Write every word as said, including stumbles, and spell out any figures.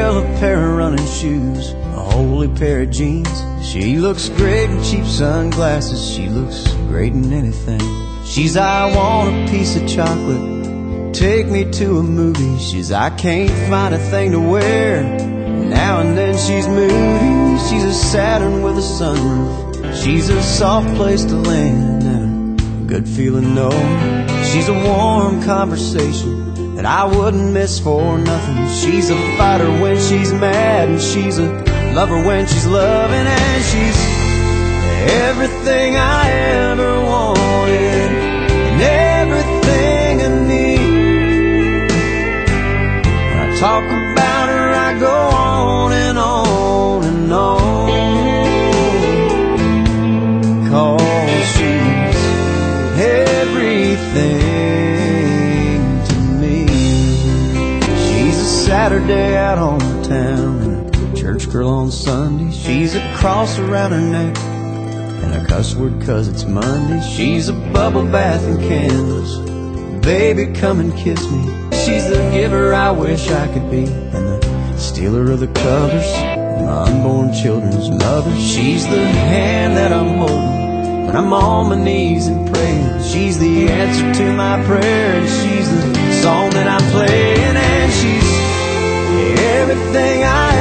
Well, a pair of running shoes, a holy pair of jeans. She looks great in cheap sunglasses. She looks great in anything. She's, I want a piece of chocolate, take me to a movie. She's, I can't find a thing to wear. Now and then she's moody. She's a Saturn with a sunroof. She's a soft place to land and a good feeling, no. She's a warm conversation that I wouldn't miss for nothing. She's a fighter when she's mad, and she's a lover when she's loving. And she's everything I ever wanted and everything I need. When I talk about her, I go on and on and on, 'cause she's everything to me. She's a Saturday out on the town and a church girl on Sunday. She's a cross around her neck and a cuss word 'cause it's Monday. She's a bubble bath and candles, baby come and kiss me. She's the giver I wish I could be, and the stealer of the covers, my unborn children's mother. She's the hand that I'm holding when I'm on my knees and praying. She's the answer to my prayer, and she's the song that I'm playing. And she's everything I